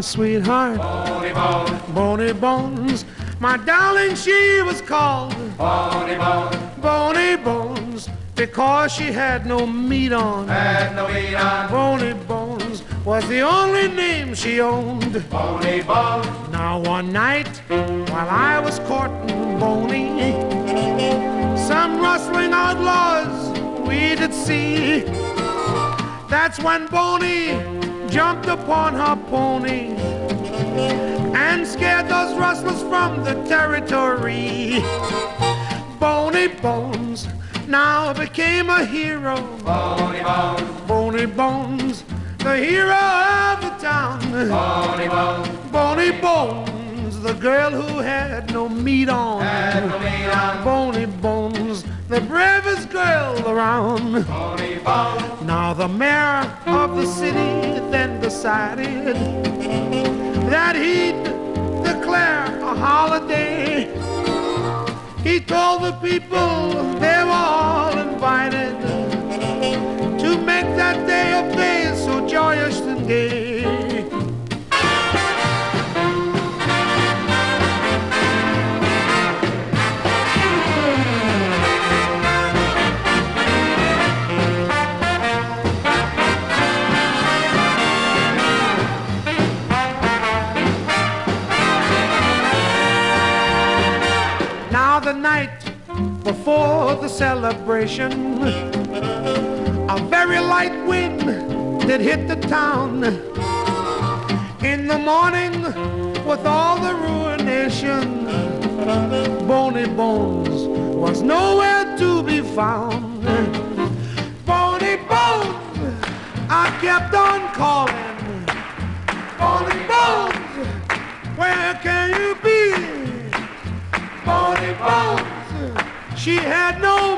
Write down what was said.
my sweetheart. Boney Bones, Boney Bones, my darling, she was called Boney Bones, Boney Bones, because she had no meat on. had no meat on. Boney Bones was the only name she owned. Boney Bones, Now one night, while I was courting Boney, some rustling outlaws we did see. That's when Boney jumped upon her pony and scared those rustlers from the territory. Boney Bones now became a hero. Boney Bones, Boney Bones, the hero of the town. Boney Bones, Boney Bones, the girl who had no meat on. had no meat on. Boney Bones, the bravest girl around. Boney Bones, Now the mayor of the city then decided that he'd declare a holiday. He told the people they were all invited to make that day of days so joyous and gay. Now the night before the celebration, a very light wind did hit the town. In the morning, with all the ruination, Boney Bones was nowhere to be found. Boney Bones, I kept on calling. Boney Bones, where can you be? Boney Bones, she had no